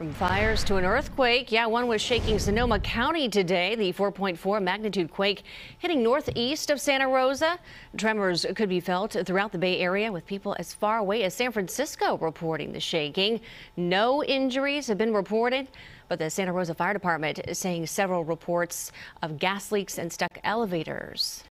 From fires to an earthquake, one was shaking Sonoma County today. The 4.4 magnitude quake hitting northeast of Santa Rosa. Tremors could be felt throughout the Bay Area, with people as far away as San Francisco reporting the shaking. No injuries have been reported, but the Santa Rosa Fire Department is saying several reports of gas leaks and stuck elevators.